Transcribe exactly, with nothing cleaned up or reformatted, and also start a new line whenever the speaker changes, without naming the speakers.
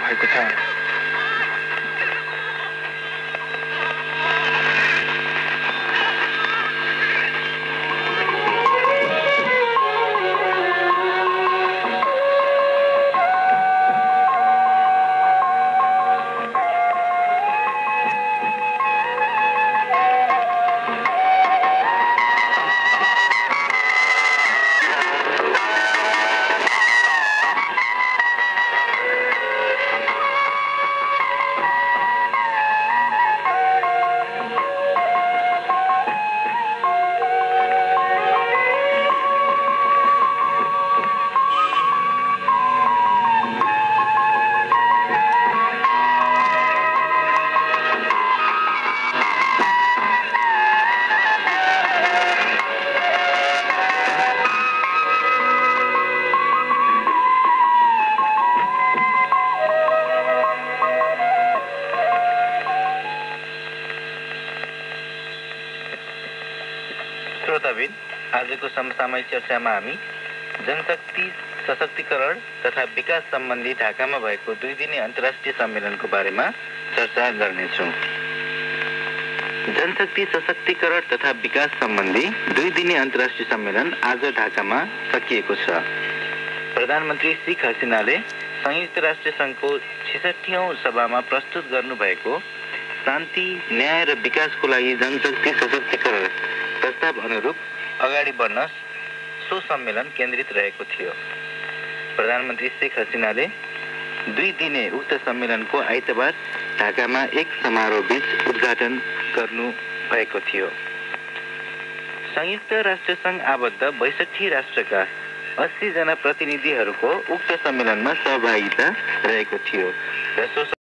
भएको छ।
श्रोताबिन, आजको समसामयिक चर्चामा हामी जनशक्ति सशक्तिकरण तथा विकास सम्बन्धी ढाकामा भएको दुई दिने अन्तर्राष्ट्रिय सम्मेलनको बारेमा चर्चा गर्नेछौँ। जनशक्ति सशक्तिकरण तथा विकास सम्बन्धी दुई दिने अन्तर्राष्ट्रिय सम्मेलन आज ढाकामा सकिएको छ। प्रधानमन्त्री शेख हसिनाले संयुक्त राष्ट्र सङ्घको छिसठीऔँ सभामा प्रस्तुत गर्नुभएको शान्ति, न्याय र विकासको लागि जनशक्ति सशक्तिकरण प्रस्ताव अनुरूप अगाडि बढ्न सो सम्मेलन केन्द्रित रहेको थियो। प्रधानमन्त्री शेख हसिनाले दुई दिने उक्त सम्मेलनको आइतबार ढाकामा एक समारोह बीच उद्घाटन गर्नु भएको थियो। संयुक्त राष्ट्र सङ्घ आबद्ध बैसठी राष्ट्रका अस्सी जना प्रतिनिधिहरूको उक्त सम्मेलनमा सहभागिता रहेको थियो र सो